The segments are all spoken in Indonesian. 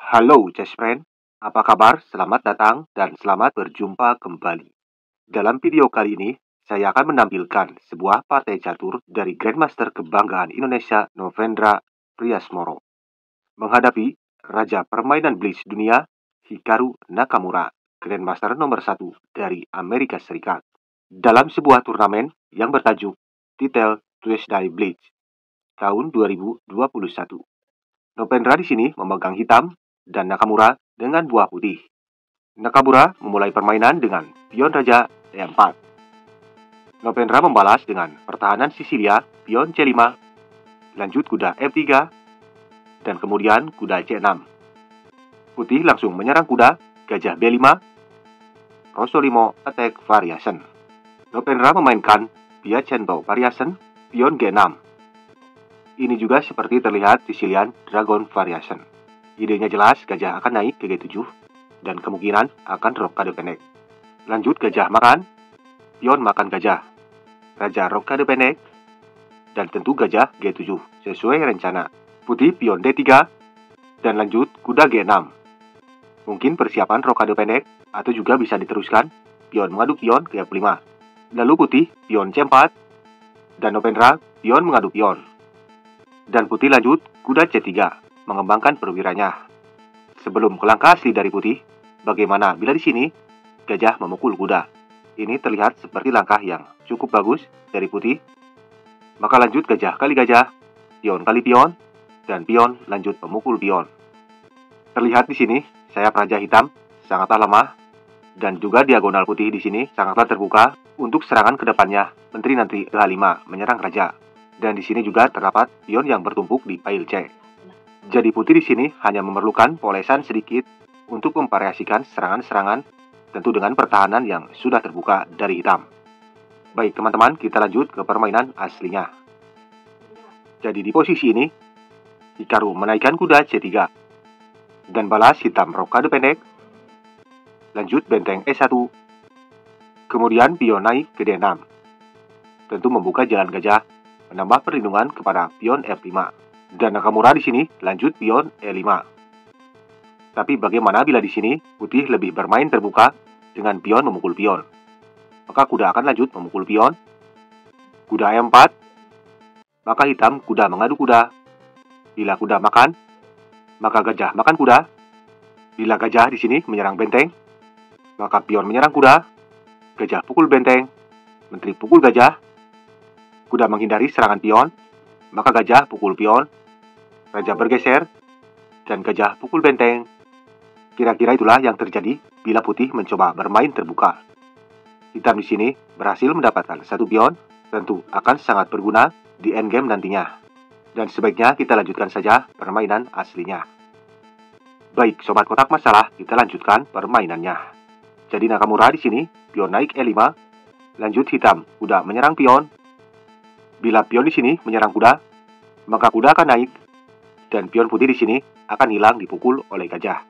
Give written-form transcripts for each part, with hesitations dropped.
Halo chess friend, apa kabar? Selamat datang dan selamat berjumpa kembali. Dalam video kali ini, saya akan menampilkan sebuah partai catur dari Grandmaster kebanggaan Indonesia Novendra Priasmoro menghadapi Raja Permainan Blitz Dunia Hikaru Nakamura, Grandmaster nomor 1 dari Amerika Serikat. Dalam sebuah turnamen yang bertajuk Titel Tuesday Blitz tahun 2021. Novendra di sini memegang hitam dan Nakamura dengan buah putih. Nakamura memulai permainan dengan pion Raja E4. Novendra membalas dengan pertahanan Sisilia, pion C5, lanjut kuda F3, dan kemudian kuda C6. Putih langsung menyerang kuda Gajah B5, Rosolimo Attack Variation. Novendra memainkan Piacento Variation, pion G6. Ini juga seperti terlihat Sicilian Dragon Variation. Idenya jelas, gajah akan naik ke G7 dan kemungkinan akan rokade pendek. Lanjut gajah makan, pion makan gajah, raja rokade pendek, dan tentu gajah G7 sesuai rencana. Putih pion D3 dan lanjut kuda G6. Mungkin persiapan rokade pendek atau juga bisa diteruskan pion mengadu pion ke F5. Lalu putih pion C4 dan Novendra pion mengadu pion. Dan putih lanjut kuda C3, mengembangkan perwiranya. Sebelum ke langkah asli dari putih, bagaimana bila di sini gajah memukul kuda? Ini terlihat seperti langkah yang cukup bagus dari putih. Maka lanjut gajah kali gajah, pion kali pion, dan pion lanjut memukul pion. Terlihat di sini sayap raja hitam sangatlah lemah dan juga diagonal putih di sini sangatlah terbuka untuk serangan ke depannya. Menteri nanti H5 menyerang raja. Dan di sini juga terdapat pion yang bertumpuk di pail C. Jadi putih di sini hanya memerlukan polesan sedikit untuk memvariasikan serangan-serangan, tentu dengan pertahanan yang sudah terbuka dari hitam. Baik teman-teman, kita lanjut ke permainan aslinya. Jadi di posisi ini, Hikaru menaikkan kuda C3 dan balas hitam rokade pendek. Lanjut benteng E1. Kemudian pion naik ke D6. Tentu membuka jalan gajah, menambah perlindungan kepada pion F5. Dan Nakamura di sini lanjut pion E5. Tapi bagaimana bila di sini putih lebih bermain terbuka dengan pion memukul pion? Maka kuda akan lanjut memukul pion. Kuda E4. Maka hitam kuda mengadu kuda. Bila kuda makan, maka gajah makan kuda. Bila gajah di sini menyerang benteng, maka pion menyerang kuda. Gajah pukul benteng. Menteri pukul gajah. Kuda menghindari serangan pion, maka gajah pukul pion, raja bergeser, dan gajah pukul benteng. Kira-kira itulah yang terjadi bila putih mencoba bermain terbuka. Hitam di sini berhasil mendapatkan satu pion, tentu akan sangat berguna di endgame nantinya. Dan sebaiknya kita lanjutkan saja permainan aslinya. Baik, sobat kotak masalah, kita lanjutkan permainannya. Jadi Nakamura di sini pion naik E5, lanjut hitam kuda menyerang pion. Bila pion di sini menyerang kuda, maka kuda akan naik dan pion putih di sini akan hilang dipukul oleh gajah.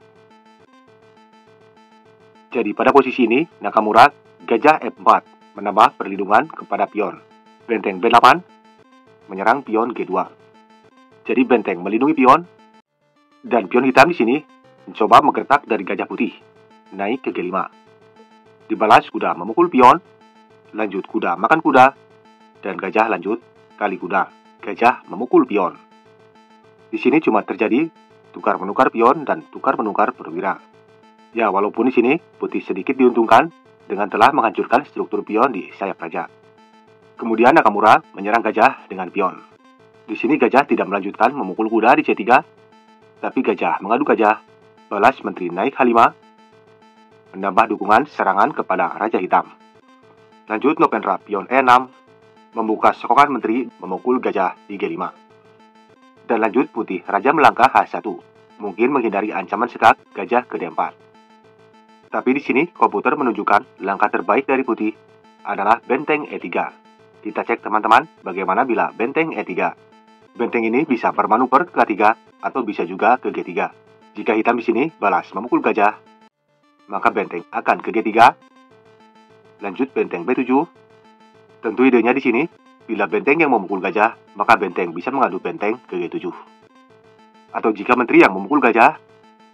Jadi pada posisi ini Nakamura gajah F4 menambah perlindungan kepada pion. Benteng B8 menyerang pion G2. Jadi benteng melindungi pion dan pion hitam di sini mencoba menggertak dari gajah putih naik ke G5. Dibalas kuda memukul pion, lanjut kuda makan kuda. Dan gajah lanjut kali kuda. Gajah memukul pion. Di sini cuma terjadi tukar menukar pion dan tukar menukar perwira. Ya, walaupun di sini putih sedikit diuntungkan dengan telah menghancurkan struktur pion di sayap raja. Kemudian Nakamura menyerang gajah dengan pion. Di sini gajah tidak melanjutkan memukul kuda di C3, tapi gajah mengadu gajah. Balas menteri naik H5, menambah dukungan serangan kepada raja hitam. Lanjut Novendra pion E6. Membuka sokongan menteri memukul gajah di G5. Dan lanjut putih raja melangkah H1, mungkin menghindari ancaman sekak gajah ke D4. Tapi di sini komputer menunjukkan langkah terbaik dari putih adalah benteng E3. Kita cek teman-teman bagaimana bila benteng E3. Benteng ini bisa bermanuver ke K3 atau bisa juga ke G3. Jika hitam di sini balas memukul gajah, maka benteng akan ke G3. Lanjut benteng B7. Tentu idenya di sini, bila benteng yang memukul gajah, maka benteng bisa mengadu benteng ke G7. Atau jika menteri yang memukul gajah,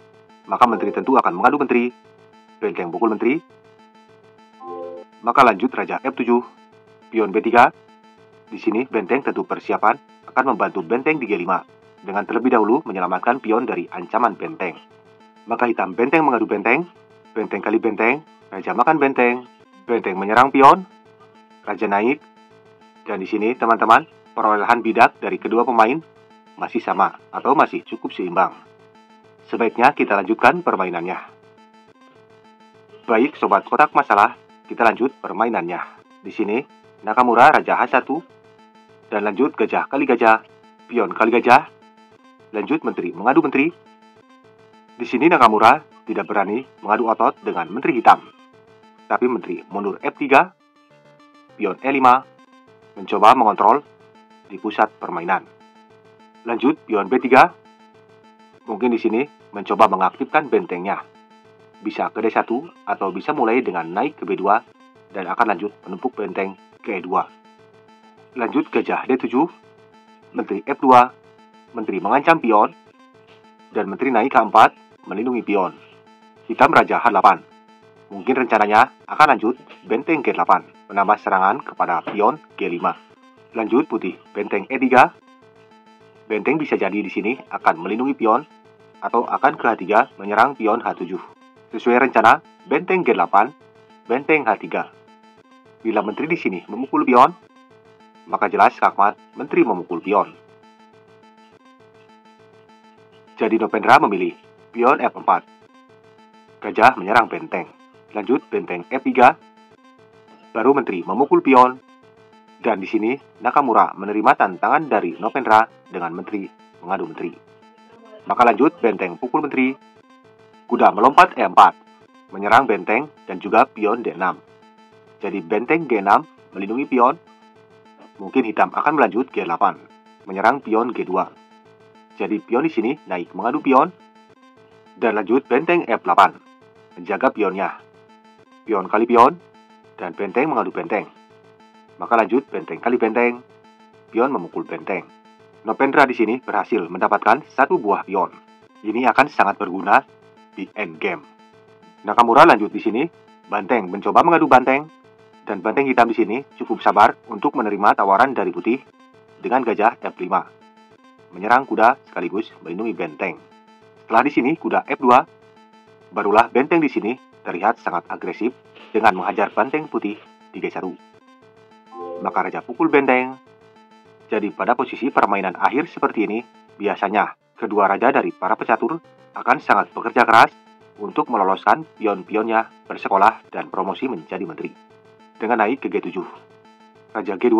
maka menteri tentu akan mengadu menteri. Benteng pukul menteri. Maka lanjut raja F7, pion B3. Di sini benteng tentu persiapan akan membantu benteng di G5 dengan terlebih dahulu menyelamatkan pion dari ancaman benteng. Maka hitam benteng mengadu benteng, benteng kali benteng, raja makan benteng, benteng menyerang pion, raja naik. Dan di sini teman-teman, perolehan bidak dari kedua pemain masih sama atau masih cukup seimbang. Sebaiknya kita lanjutkan permainannya. Baik sobat kotak masalah, kita lanjut permainannya. Di sini Nakamura raja H1 dan lanjut gajah kali gajah, pion kali gajah. Lanjut menteri mengadu menteri. Di sini Nakamura tidak berani mengadu otot dengan menteri hitam. Tapi menteri mundur F3, pion E5, mencoba mengontrol di pusat permainan. Lanjut pion B3. Mungkin di sini mencoba mengaktifkan bentengnya. Bisa ke D1 atau bisa mulai dengan naik ke B2 dan akan lanjut menumpuk benteng ke E2. Lanjut gajah D7, menteri F2, menteri mengancam pion, dan menteri naik ke 4 melindungi pion. Hitam raja H8. Mungkin rencananya akan lanjut benteng G8 menambah serangan kepada pion G5. Lanjut putih benteng E3. Benteng bisa jadi di sini akan melindungi pion atau akan ke H3 menyerang pion H7. Sesuai rencana benteng G8, benteng H3. Bila menteri di sini memukul pion, maka jelas skakmat menteri memukul pion. Jadi Nopendra memilih pion F4. Gajah menyerang benteng. Lanjut benteng F3. Baru menteri memukul pion. Dan di sini Nakamura menerima tantangan dari Nopendra dengan menteri mengadu menteri. Maka lanjut benteng pukul menteri. Kuda melompat E4, menyerang benteng dan juga pion D6. Jadi benteng G6 melindungi pion. Mungkin hitam akan melanjut G8, menyerang pion G2. Jadi pion di sini naik mengadu pion. Dan lanjut benteng F8, menjaga pionnya. Pion kali pion, dan benteng mengadu benteng. Maka lanjut benteng kali benteng, pion memukul benteng. Nopendra di sini berhasil mendapatkan satu buah pion. Ini akan sangat berguna di endgame. Nakamura lanjut di sini, banteng mencoba mengadu banteng, dan banteng hitam di sini cukup sabar untuk menerima tawaran dari putih dengan gajah F5, menyerang kuda sekaligus melindungi benteng. Setelah di sini kuda F2, barulah benteng di sini terlihat sangat agresif dengan menghajar banteng putih di G1. Maka raja pukul benteng. Jadi pada posisi permainan akhir seperti ini, biasanya kedua raja dari para pecatur akan sangat bekerja keras untuk meloloskan pion-pionnya bersekolah dan promosi menjadi menteri. Dengan naik ke G7, raja G2,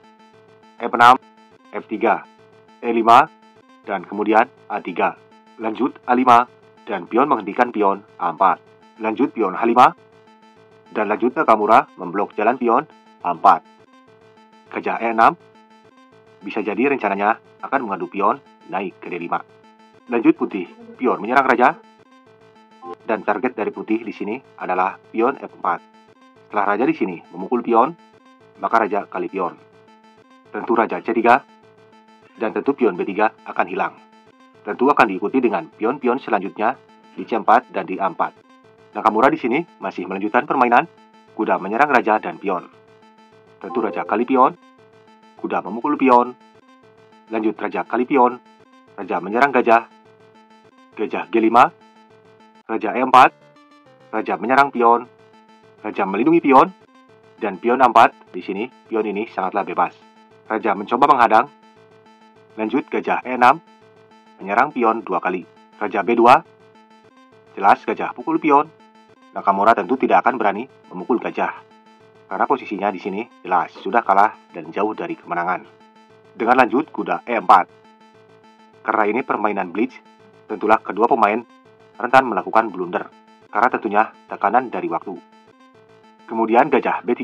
F6, F3, E5, dan kemudian A3. Lanjut A5, dan pion menghentikan pion A4. Lanjut pion H5, dan lanjut Nakamura memblok jalan pion A4. Gajah E6, bisa jadi rencananya akan mengadu pion naik ke D5. Lanjut putih, pion menyerang raja, dan target dari putih di sini adalah pion F4. Setelah raja di sini memukul pion, maka raja kali pion. Tentu raja C3, dan tentu pion B3 akan hilang. Tentu akan diikuti dengan pion-pion selanjutnya di C4 dan di A4. Nakamura di sini masih melanjutkan permainan, kuda menyerang raja dan pion. Tentu raja kali pion, kuda memukul pion. Lanjut raja kali pion, raja menyerang gajah, gajah G5, raja E4, raja menyerang pion, raja melindungi pion, dan pion A4. Di sini pion ini sangatlah bebas. Raja mencoba menghadang. Lanjut gajah E6, menyerang pion 2 kali. Raja B2, jelas gajah pukul pion. Nakamura tentu tidak akan berani memukul gajah, karena posisinya di sini jelas sudah kalah dan jauh dari kemenangan. Dengan lanjut kuda E4. Karena ini permainan blitz, tentulah kedua pemain rentan melakukan blunder, karena tentunya tekanan dari waktu. Kemudian gajah B3.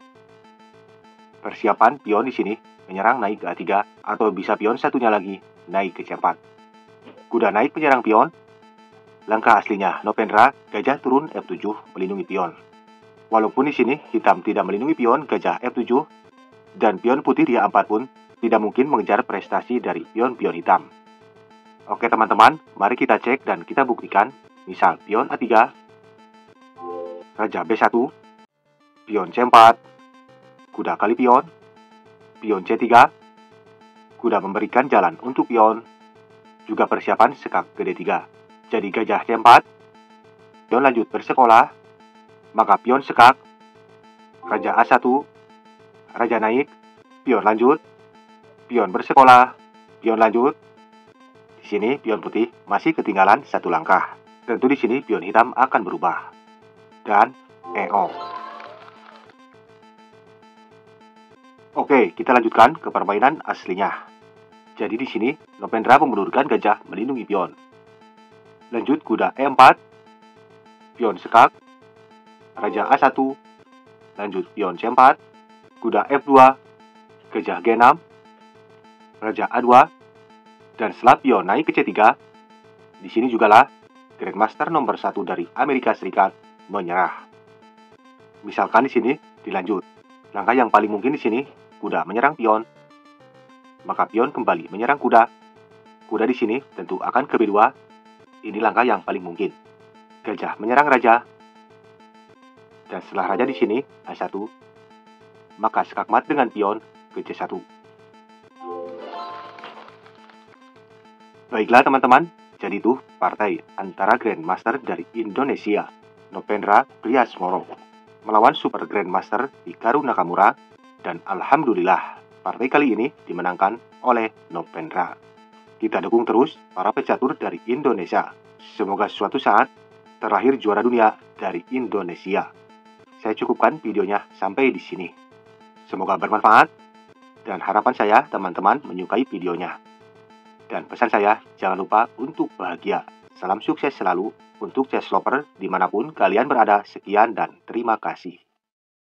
Persiapan pion di sini menyerang naik ke A3 atau bisa pion satunya lagi naik ke C4. Kuda naik menyerang pion. Langkah aslinya Nopendra gajah turun F7 melindungi pion. Walaupun di sini hitam tidak melindungi pion gajah F7 dan pion putih di A4 pun tidak mungkin mengejar prestasi dari pion-pion hitam. Oke teman-teman, mari kita cek dan kita buktikan Misal pion A3, raja B1, pion C4, kuda kali pion C3, kuda memberikan jalan untuk pion, juga persiapan sekak ke D3. Jadi gajah C4, pion lanjut bersekolah, maka pion sekak, raja A1, raja naik, pion lanjut, pion bersekolah, pion lanjut. Di sini pion putih masih ketinggalan satu langkah. Tentu di sini pion hitam akan berubah. Dan EO. Oke, kita lanjutkan ke permainan aslinya. Jadi di sini Nopendra memundurkan gajah melindungi pion. Lanjut kuda E4, pion sekak, raja A1, lanjut pion C4, kuda F2, gajah G6, raja A2, dan setelah pion naik ke C3, di sini jugalah Grandmaster nomor 1 dari Amerika Serikat menyerah. Misalkan di sini dilanjut. Langkah yang paling mungkin di sini, kuda menyerang pion. Maka pion kembali menyerang kuda. Kuda di sini tentu akan ke B2. Ini langkah yang paling mungkin. Gajah menyerang raja. Dan setelah raja di sini A1, maka skakmat dengan pion ke C1. Baiklah teman-teman, jadi itu partai antara Grandmaster dari Indonesia, Nopendra Priasmoro, melawan Super Grandmaster Hikaru Nakamura, dan alhamdulillah partai kali ini dimenangkan oleh Nopendra. Kita dukung terus para pecatur dari Indonesia. Semoga suatu saat terlahir juara dunia dari Indonesia. Saya cukupkan videonya sampai di sini. Semoga bermanfaat, dan harapan saya teman-teman menyukai videonya. Dan pesan saya, jangan lupa untuk bahagia. Salam sukses selalu untuk chess lover dimanapun kalian berada. Sekian dan terima kasih.